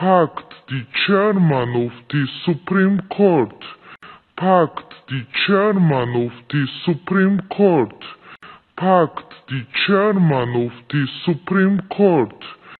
packed the chairman of the Supreme Court, packed the chairman of the Supreme Court, packed the chairman of the Supreme Court.